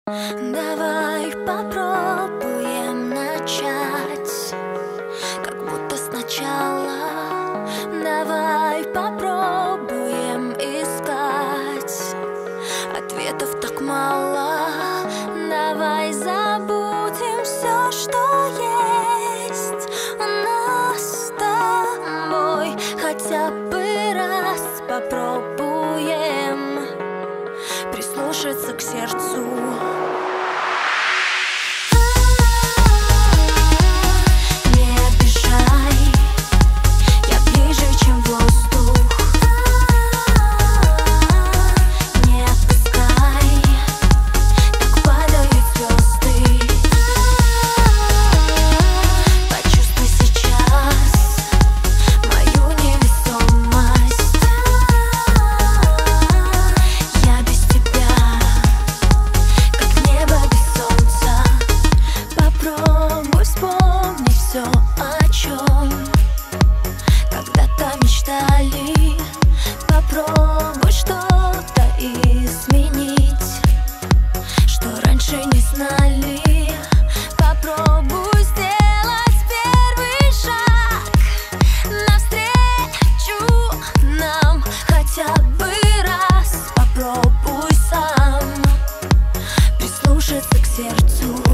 Давай попробуем начать, как будто сначала. Давай попробуем искать, ответов так мало. Давай забудем все, что есть у нас с тобой. Хотя бы раз попробуем прислушаться к сердцу. О чем когда-то мечтали. Попробуй что-то изменить, что раньше не знали. Попробуй сделать первый шаг навстречу нам. Хотя бы раз попробуй сам прислушаться к сердцу.